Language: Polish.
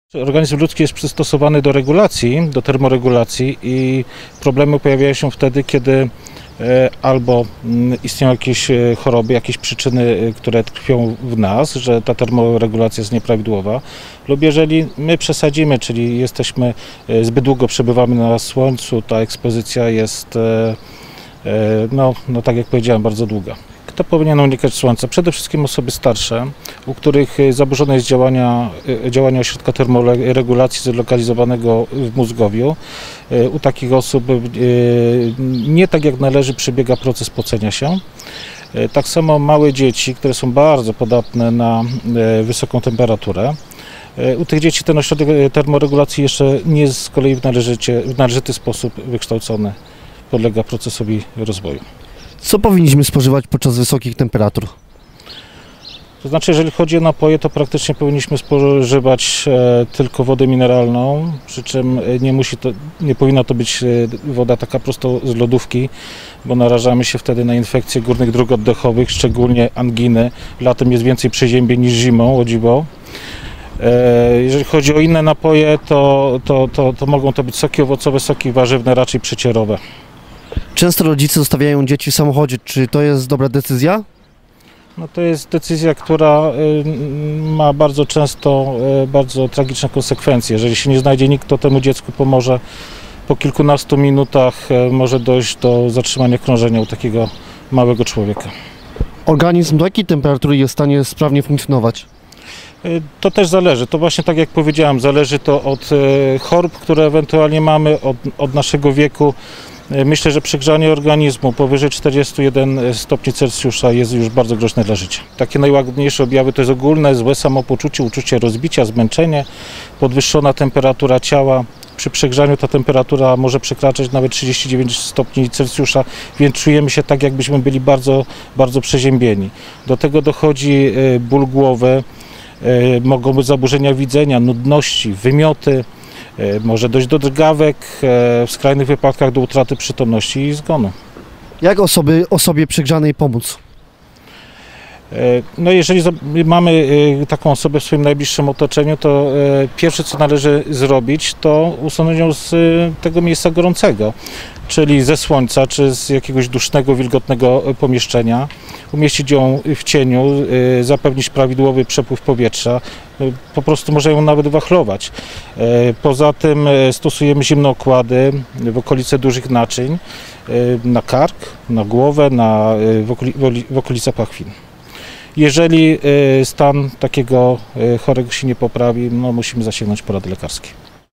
Organizm ludzki jest przystosowany do regulacji, do termoregulacji i problemy pojawiają się wtedy, kiedy albo istnieją jakieś choroby, jakieś przyczyny, które tkwią w nas, że ta termoregulacja jest nieprawidłowa, lub jeżeli my przesadzimy, czyli jesteśmy, zbyt długo przebywamy na słońcu, ta ekspozycja jest, tak jak powiedziałem, bardzo długa. Kto powinien unikać słońca? Przede wszystkim osoby starsze, u których zaburzone jest działanie ośrodka termoregulacji zlokalizowanego w mózgowiu. U takich osób nie tak jak należy przebiega proces pocenia się. Tak samo małe dzieci, które są bardzo podatne na wysoką temperaturę. U tych dzieci ten ośrodek termoregulacji jeszcze nie jest z kolei w należyty sposób wykształcony, podlega procesowi rozwoju. Co powinniśmy spożywać podczas wysokich temperatur? To znaczy, jeżeli chodzi o napoje, to praktycznie powinniśmy spożywać tylko wodę mineralną, przy czym nie powinna to być woda taka prosto z lodówki, bo narażamy się wtedy na infekcje górnych dróg oddechowych, szczególnie anginy. Latem jest więcej przeziębień niż zimą, o dziwo. Jeżeli chodzi o inne napoje, to mogą to być soki owocowe, soki warzywne, raczej przecierowe. Często rodzice zostawiają dzieci w samochodzie. Czy to jest dobra decyzja? No to jest decyzja, która ma bardzo często bardzo tragiczne konsekwencje. Jeżeli się nie znajdzie nikt, kto temu dziecku pomoże, po kilkunastu minutach może dojść do zatrzymania krążenia u takiego małego człowieka. Organizm do jakiej temperatury jest w stanie sprawnie funkcjonować? To też zależy, to właśnie tak jak powiedziałem, zależy to od chorób, które ewentualnie mamy, od naszego wieku. Myślę, że przegrzanie organizmu powyżej 41 stopni Celsjusza jest już bardzo groźne dla życia. Takie najłagodniejsze objawy to jest ogólne złe samopoczucie, uczucie rozbicia, zmęczenie, podwyższona temperatura ciała. Przy przegrzaniu ta temperatura może przekraczać nawet 39 stopni Celsjusza, więc czujemy się tak, jakbyśmy byli bardzo, bardzo przeziębieni. Do tego dochodzi ból głowy, mogą być zaburzenia widzenia, nudności, wymioty. Może dojść do drgawek, w skrajnych wypadkach do utraty przytomności i zgonu. Jak osobie przegrzanej pomóc? No jeżeli mamy taką osobę w swoim najbliższym otoczeniu, to pierwsze co należy zrobić, to usunąć ją z tego miejsca gorącego, czyli ze słońca, czy z jakiegoś dusznego, wilgotnego pomieszczenia, umieścić ją w cieniu, zapewnić prawidłowy przepływ powietrza, po prostu może ją nawet wachlować. Poza tym stosujemy zimne okłady w okolice dużych naczyń, na kark, na głowę, w okolice pachwin. Jeżeli stan takiego chorego się nie poprawi, musimy zasięgnąć porady lekarskiej.